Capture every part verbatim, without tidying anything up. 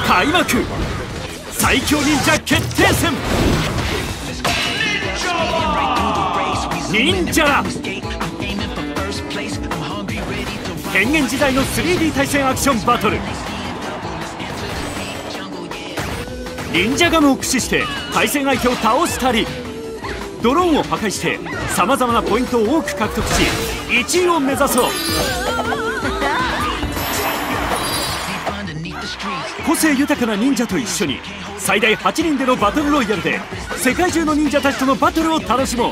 開幕。最強忍者決定戦。忍者ら変幻自在の スリーディー 対戦アクションバトル。忍者ガムを駆使して対戦相手を倒したり、ドローンを破壊してさまざまなポイントを多く獲得しいちいを目指そう。個性豊かな忍者と一緒に最大はちにんでのバトルロイヤルで世界中の忍者たちとのバトルを楽しもう。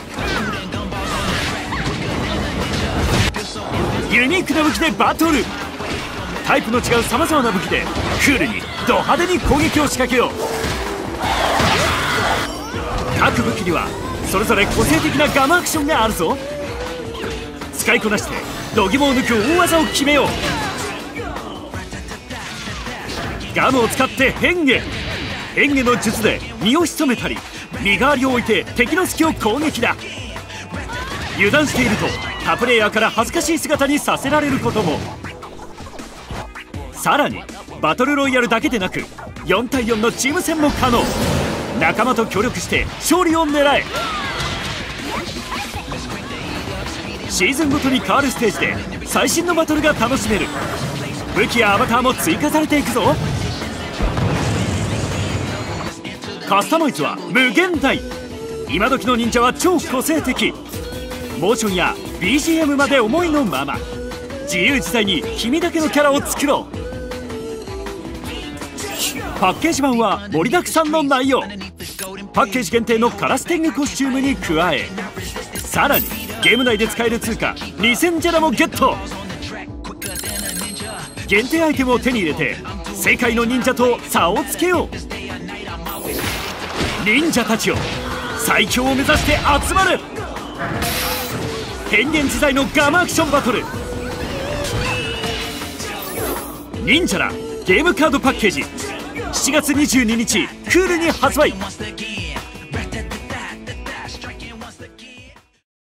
ユニークな武器でバトル。タイプの違うさまざまな武器でクールにド派手に攻撃を仕掛けよう。各武器にはそれぞれ個性的なガムアクションがあるぞ。使いこなして度肝を抜く大技を決めよう。ガムを使って変化。変化の術で身を潜めたり、身代わりを置いて敵の隙を攻撃だ。油断していると他プレイヤーから恥ずかしい姿にさせられることも。さらにバトルロイヤルだけでなくよんたいよんのチーム戦も可能。仲間と協力して勝利を狙え。シーズンごとに変わるステージで最新のバトルが楽しめる。武器やアバターも追加されていくぞ。カスタマイズは無限大。今時の忍者は超個性的。モーションや ビージーエム まで思いのまま自由自在に君だけのキャラを作ろう。パッケージ版は盛りだくさんの内容。パッケージ限定のカラステングコスチュームに加え、さらにゲーム内で使える通貨にせんジェラもゲット。限定アイテムを手に入れて世界の忍者と差をつけよう。忍者たちを最強を目指して集まる。変幻自在のガムアクションバトル。忍者らゲームカードパッケージしちがつにじゅうににちクールに発売。